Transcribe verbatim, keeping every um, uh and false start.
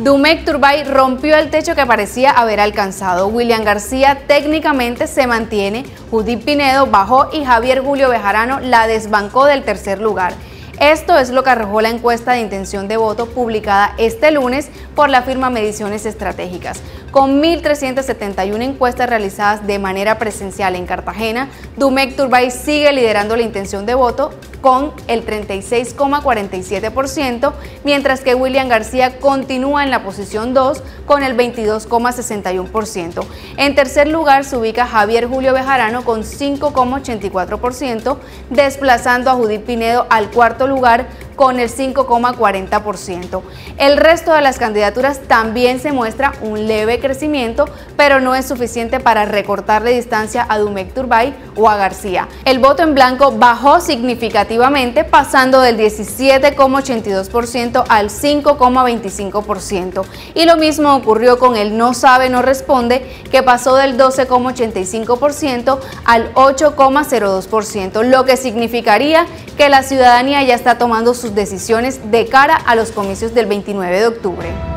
Domecq Turbay rompió el techo que parecía haber alcanzado. William García técnicamente se mantiene, Judith Pinedo bajó y Javier Julio Bejarano la desbancó del tercer lugar. Esto es lo que arrojó la encuesta de intención de voto publicada este lunes por la firma Mediciones Estratégicas. Con mil trescientas setenta y una encuestas realizadas de manera presencial en Cartagena, Domecq Turbay sigue liderando la intención de voto con el treinta y seis coma cuarenta y siete por ciento, mientras que William García continúa en la posición dos con el veintidós coma sesenta y uno por ciento. En tercer lugar se ubica Javier Julio Bejarano con cinco coma ochenta y cuatro por ciento, desplazando a Judith Pinedo al cuarto lugar con el cinco coma cuarenta por ciento. El resto de las candidaturas también se muestra un leve crecimiento, pero no es suficiente para recortarle distancia a Domecq Turbay o a García. El voto en blanco bajó significativamente, pasando del diecisiete coma ochenta y dos por ciento al cinco coma veinticinco por ciento. Y lo mismo ocurrió con el no sabe, no responde, que pasó del doce coma ochenta y cinco por ciento al ocho coma cero dos por ciento, lo que significaría que la ciudadanía ya está tomando sus decisiones de cara a los comicios del veintinueve de octubre.